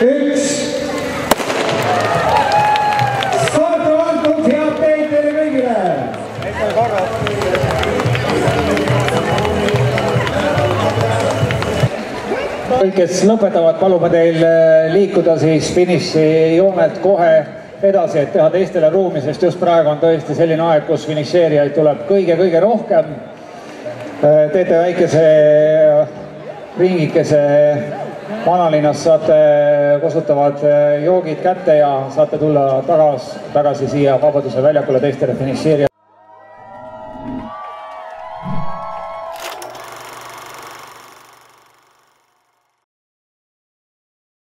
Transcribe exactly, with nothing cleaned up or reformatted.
üks. Saate antud head teid teile kõigile! Kõik, kes lõpetavad, palume teil liikuda siis finišijoonelt kohe edasi, et teha teistele ruumi, sest just praegu on tõesti selline aeg, kus finišeerijaid tuleb kõige-kõige rohkem. Teete väikese ringikese vanalinnas, saate kosutavad joogid kätte ja saate tulla tagasi, tagasi siia Vabaduse väljakule teistele finišeerijatele.